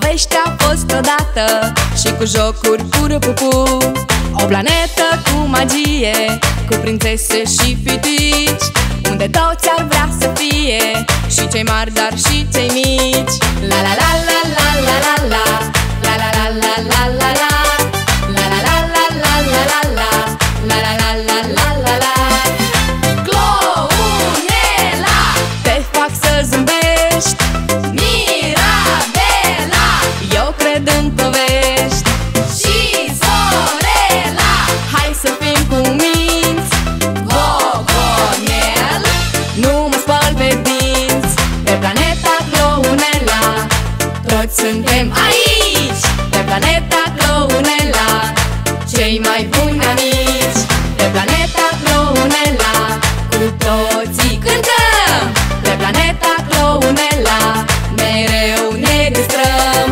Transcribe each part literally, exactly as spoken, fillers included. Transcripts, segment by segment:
povești a fost odată și cu jocuri pură pupu. O planetă cu magie, cu prințese și pitici, unde toți ar vrea să fie, și cei mari, dar și cei mici. La la la la la la la la, la la la la la la la, la la la la la la la la, la la la la la la la. Clounela, te fac să zâmbești. Mirabela, eu cred în povești. Și Zorela, hai să fim cuminți. Gogonel, nu mă spăl pe dinți. Pe planeta Clounela, toți suntem aici. Pe planeta Clounela, cei mai buni amici. Pe planeta Clounela, cu toții cântăm. Pe planeta Clounela, mereu ne distrăm.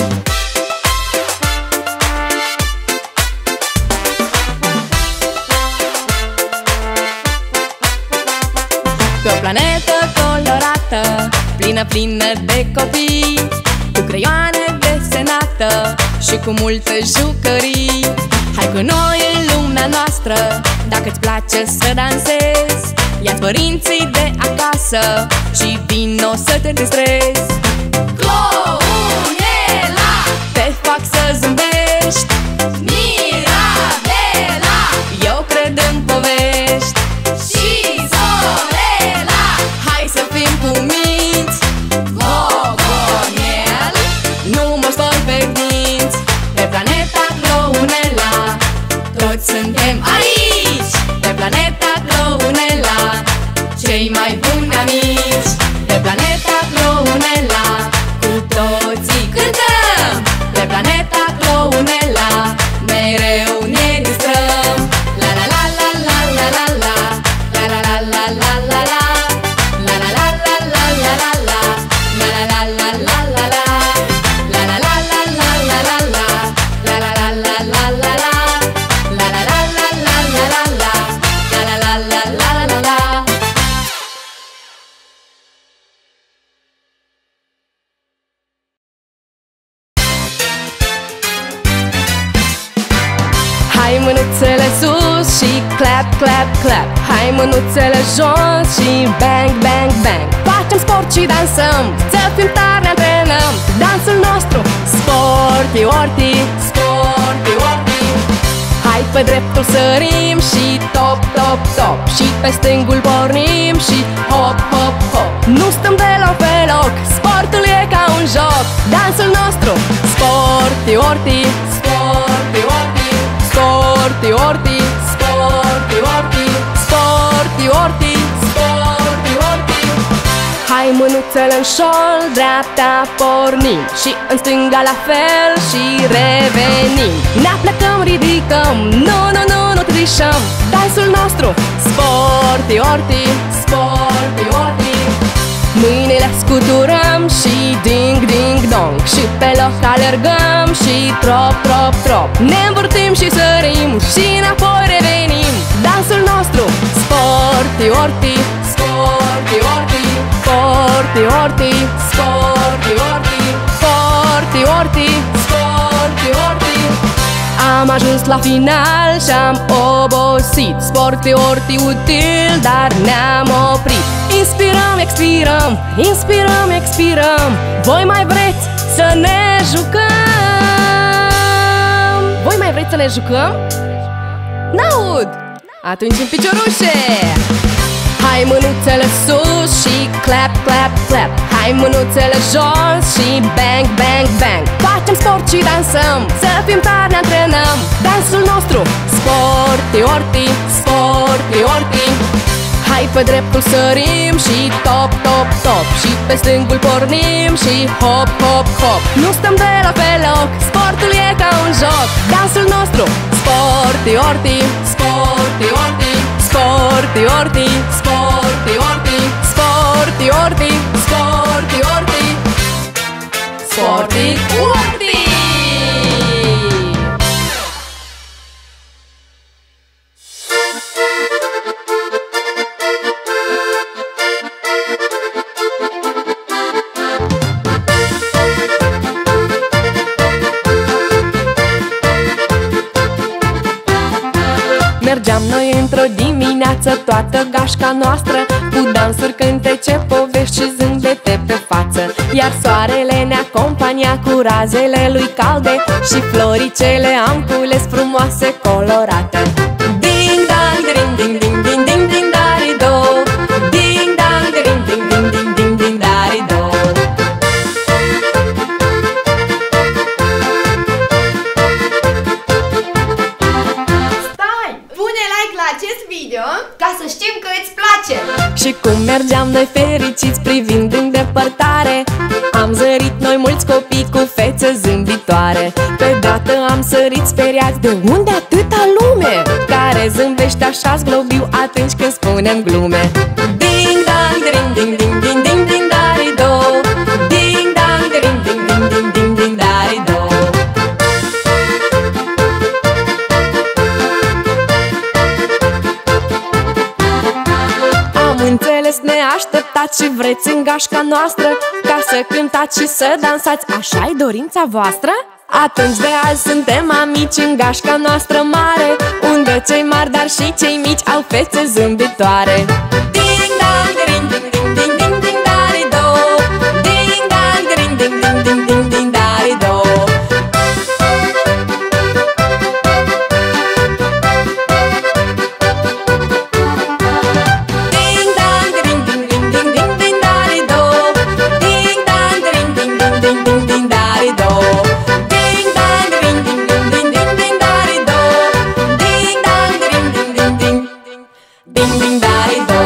Pe o planetă colorată, plină, plină de copii, cu creioane desenată și cu multe jucării. Hai cu noi în lumea noastră, dacă-ți place să dansezi. Ia-ți părinții de acasă și vino să te distrezi. Clounela, te fac să zâmbești. Mirabela, eu cred în povești. Și Zorela, hai să fim cuminți. Gogonel, nu mă spăl pe dinți. Pe planeta Clounela, toți suntem aici. Pe planeta Clounela, cei mai buni amici. Pe planeta Clounela, cu toții cântăm. Pe planeta Clounela, mereu ne distrăm. La la la la la la la la, la la la la la la la, la la la la la la la la, la la la la la la la, la la la la la la la la, la la la la la la la, la la la la la la la la, la la la la la la la. Hai mânuțele sus și clap, clap, clap. Hai mânuțele jos și bang, bang, bang. Facem sport și dansăm, să fim tari ne antrenăm. Dansul nostru, sporti, orti, sporti, orti. Hai pe dreptul sărim și top, top, top. Și pe stângul pornim și hop, hop, hop. Nu stăm deloc pe loc, sportul e ca un joc. Dansul nostru, sporti, orti, sporti, orti. Sporti, orti, sporti, orti, sporti, orti, sporti, orti. Hai mânuțele în șol, dreapta pornim și în stânga la fel și revenim. Ne aplecăm, ridicăm, nu, nu, nu, nu trișăm. Dansul nostru, sporti, orti, sporti, orti. Mâinile scuturăm și ding, ding, dong. Și pe loc alergăm și trop, trop, trop. Ne învârtim și sărim și înapoi revenim. Dansul nostru, sporti, orti, sporti, orti, sporti, orti, sporti, orti, sporti, orti, sporti, orti. Am ajuns la final și-am obosit. Sporti, orti, util, dar ne-am oprit. Inspirăm, expirăm, inspirăm, expirăm. Voi mai vreți să ne jucăm? Voi mai vreți să ne jucăm? N-aud! Atunci în piciorușe! Hai mânuțele sus și clap, clap, clap. Hai mânuțele jos și bang, bang, bang. Facem sport și dansăm, să fim tari ne antrenăm. Dansul nostru, sporti, orti, sporti, orti. Hai pe dreptul sărim și top, top, top. Și pe stângul pornim și hop, hop, hop. Nu stăm deloc pe loc, sportul e ca un joc. Dansul nostru, sporti, orti, sporti, orti, sporti, orti, sporti, orti, sporti, orti, sporti, orti, sporti, orti. Mergeam noi într-o dimineață, toată gașca noastră, cu dansuri, cântece, povești și zâmbete pe față. Iar soarele ne acompania cu razele lui calde și floricele am cules frumoase, colorate. Ding dang, ding ding ding ding ding ding dari-do. Ding dang, ding ding ding ding ding ding dari-do. Stai! Pune like la acest video ca să știm că îți place! Și cum mergeam noi fericiți privind în depărtare, am zărit noi mulți copii cu fețe zâmbitoare. Pe dată am sărit speriați, de unde atâta lume care zâmbește așa zglobiu atunci când spunem glume. Ding dang, ding ding ding ding ding ding dari-do. Ding dang, ding ding ding ding ding ding dari-do. Am înțeles neașteptat și vreți în gașca noastră ca să cântați și să dansați, așa-i dorința voastră? Atunci de azi suntem amici în gașca noastră mare, unde cei mari, dar și cei mici au fețe zâmbitoare. Ding dang, ding ding ding ding ding ding dari-do. Ding dang, ding ding ding ding ding ding dari-do. Ding dang, ding ding ding ding ding ding dari-do. Ding dang, ding ding ding ding ding ding dari-do. Ding dang, ding ding ding ding ding ding dari-do. Ding dang, ding ding ding ding ding ding dari-do.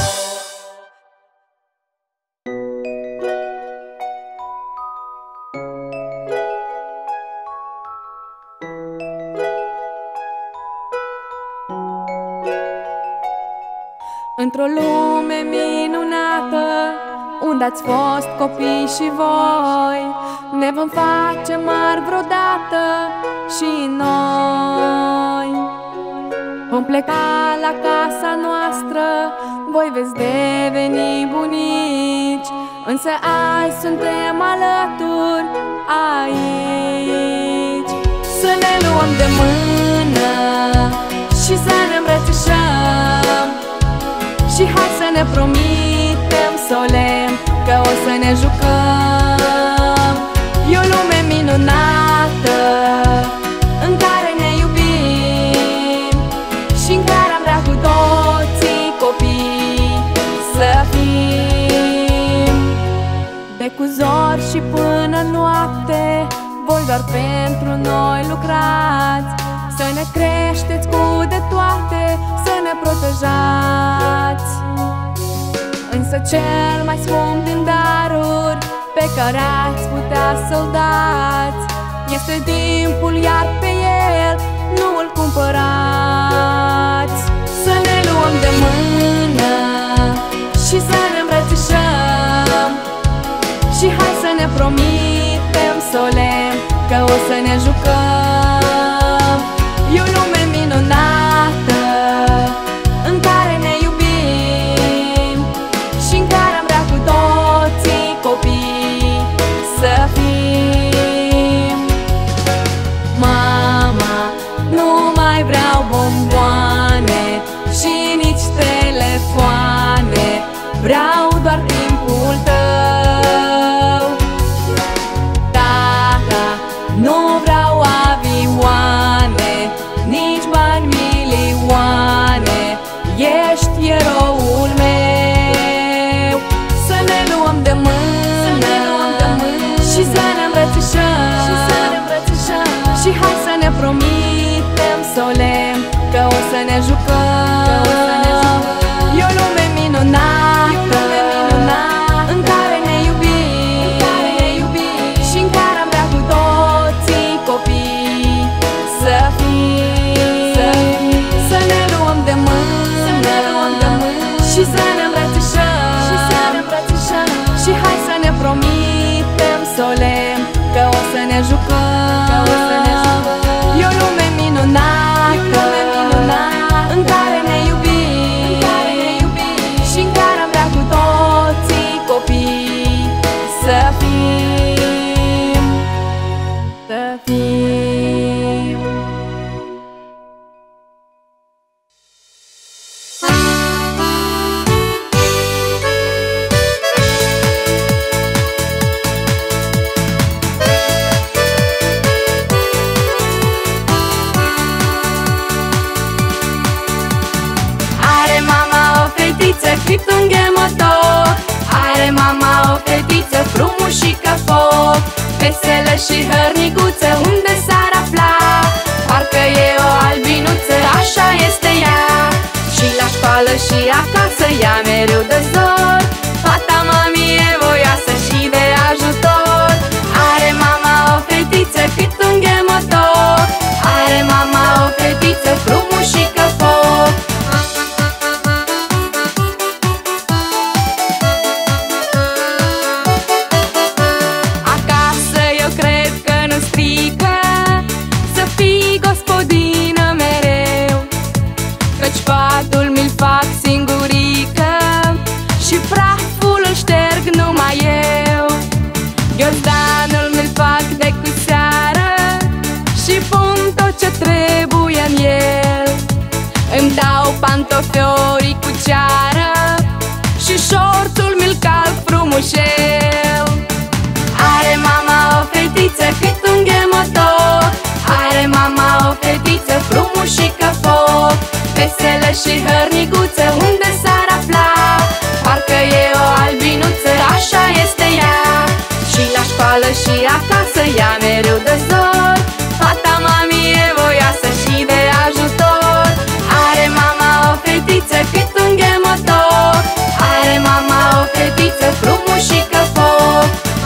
Într-o lume minunată, unde ați fost copii și voi, ne vom face mari vreodată și noi. Vom pleca la casa noastră, voi veți deveni bunici, însă azi suntem alături aici. Să ne luăm de mână și să ne îmbrățișăm, și hai să ne promitem solemn că o să ne jucăm. E o lume minunată în care ne iubim și în care am vrea cu toții copii să fim. De cu zori și până noapte, voi doar pentru noi lucrați, să ne creșteți cu de toate, să ne protejați. Însă cel mai scump din daruri pe care ați putea să-l dați este timpul, iar pe el nu îl cumpărați. Să ne luăm de mână și să ne îmbrățișăm, și hai să ne promitem solemn că o să ne jucăm. E o lume minunată în care ne iubim și în care am vrea cu toții copii să fim. Mama, nu mai vreau bomboane și nici telefoane, vreau doar timpul tău. Tata, nu vreau avioane, nici bani milioane, ești eroul meu. Să ne luăm de mână și să ne îmbrățișăm, și hai să ne promitem solemn că o să ne jucăm. E o lume minunată în care ne iubim și în care am vrea cu toții copii să fim. Să ne luăm de mână și să ne îmbrățișăm, și hai să ne promitem solemn că o să ne jucăm. E o lume minunată în care ne iubim și în care am vrea cu toții copii să fim. Să fim. fetiță cât un ghemotoc. Are mama o fetiță frumușică foc, veselă și hărnicuță, unde s-ar afla? Parcă e o albinuță, așa este ea. Și la școală și acasă ea mereu dă zor. Fata mămii e voioasă și de ajutor. Are mama o fetiță cât un ghemotoc. Are mama o fetiță frumușică foc. Acasă eu cred că nu strică să fii gospodină mereu, căci patul mi-l fac singurică și praful îl șterg numai eu. Ghiozdanul mi-l fac de cu seară și pun tot ce trebuie în el. Îmi dau pantofiorii cu ceară și șorțul mi-l calc frumușel. Are mama o fetiță cât un ghemotoc. Are mama o fetiță frumușică foc, veselă și hărnicuță, unde s-ar afla? Parcă e o albinuță, așa este ea. Și la școală și acasă ea mereu dă zor. Fata mămii e voioasă și de ajutor. Are mama o fetiță cât un ghemotoc. Are mama o fetiță frumușică foc.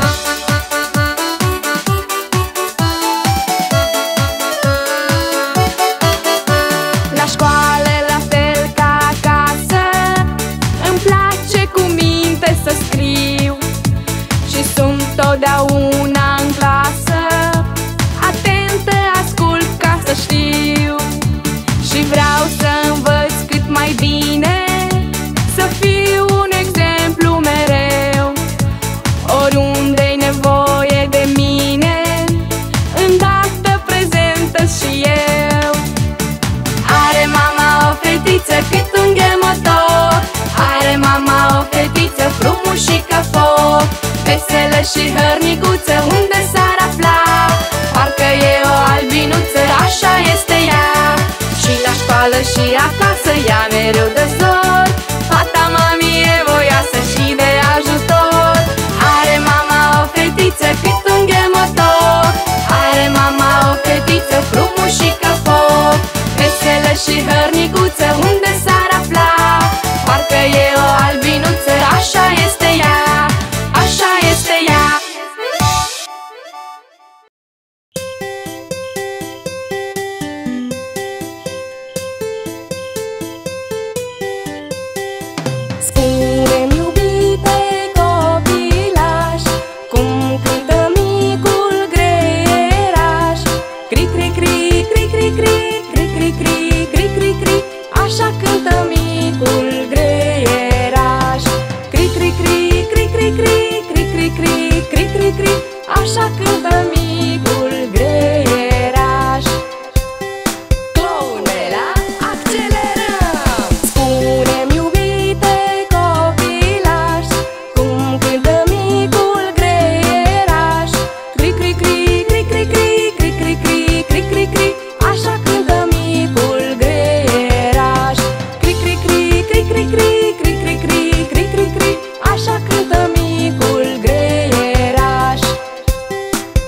La școală la fel ca acasă, îmi place cu minte să scriu și sunt totdeauna în clasă, atentă ascult ca să știu. Și vreau să învăț cât mai bine, să fiu un exemplu mereu. Oriunde-i nevoie de mine, îndată prezentă și eu. Are mama o fetiță cât un ghemotoc. Are mama o fetiță frumușică foc, veselă și hărnicuță, unde s-ar afla? Parcă e o albinuță, așa este ea. Și la școală și acasă ea mereu dă zor. Fata mămii e voioasă și de ajutor. Are mama o fetiță cât un ghemotoc. Are mama o fetiță frumușică foc, veselă și hărnicuță, unde s-ar afla? Parcă e o albinuță, așa este ea. Așa este ea. Spune-mi, iubite copilaș, cum cântă micul greieraș. Cri, cri, cri, cri, cri, cri, cri, cri, cri, cri, cri, cri. Așa cântă micul greieraș. Cri, cri, cri, cri, cri, cri, cri, cri, cri, cri, cri, cri. Așa cântă micul greieraș. Clownela, accelerăm! Spune-mi, iubite copilaș, cum cântă micul greieraș. Cri, cri, cri, cri, cri, cri, cri, cri, cri, cri, cri, cri. Așa cântă micul greieraș. Cri, cri, cri, cri, cri, cri, cri, cri, cri, cri, cri, cri. Așa cântă micul greieraș.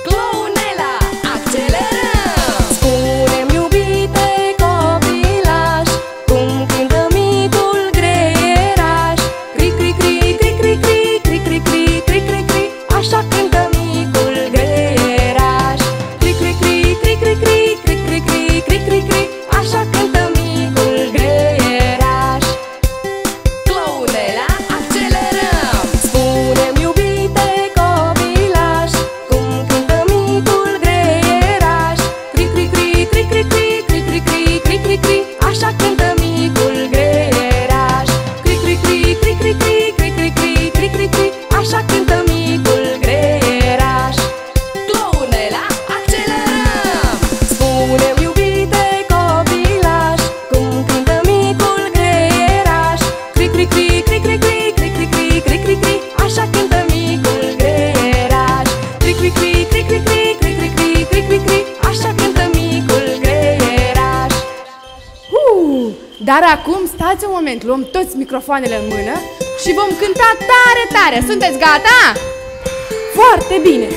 Dar acum stați un moment, luăm toți microfoanele în mână și vom cânta tare, tare. Sunteți gata? Foarte bine!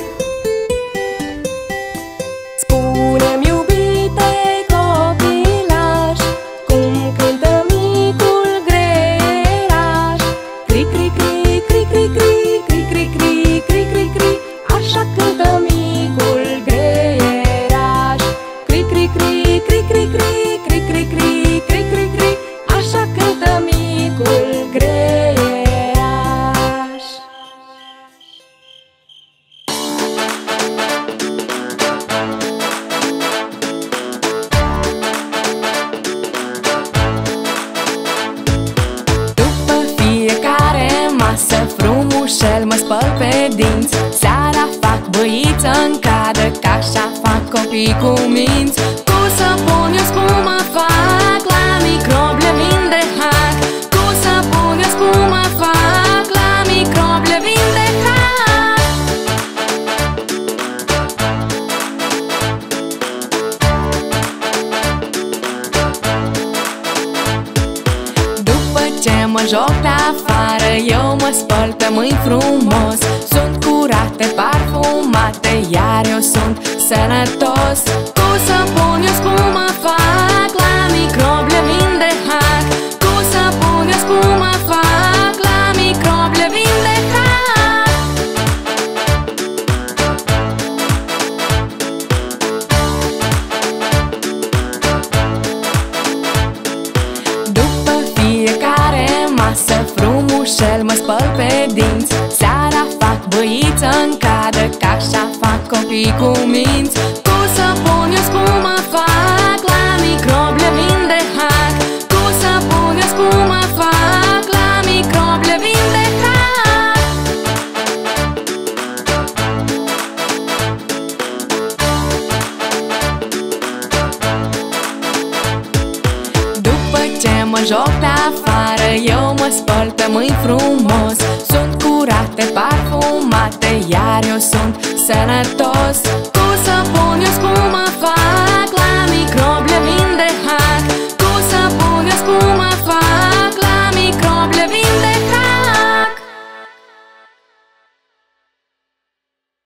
Spune-mi, iubite copilaș, cum cântă micul greieraș. Cri, cri, cri, cri, cri, cri, cri, cri, cri, cri, cri, cri. Așa cântă micul greieraș. Cri, cri, cri, cri, cri, cri, cri, cri, cri, cri, cri, cri. Așa cântă micul greieraș. După fiecare masă frumușel mă spăl pe dinți. Seara fac băiță în cadă, că așa fac copii cu minți. Cu săpun eu spumă fac, la microb le vin de hac. Cu săpun eu spumă fac, la microb le vin de hac. După ce mă joc pe afară, eu mă spăl pe mâini frumos. Sunt curate, parfumate, iar eu sunt sănătos. Cu săpun eu spumă fac, la microb le vin de hac. Cu săpun eu spumă fac, la microb le vin de hac. După fiecare masă frumușel mă spăl pe dinți. Seara fac băiță în cadă, că așa fac copii cu minți. Cu săpun eu spumă fac, la microb le vin de hac. Cu săpun eu spumă fac, la microb le vin de hac. După ce mă joc pe afară, eu mă spăl pe mâini frumos. Sunt curate, parfumate, iar eu sunt sănătos.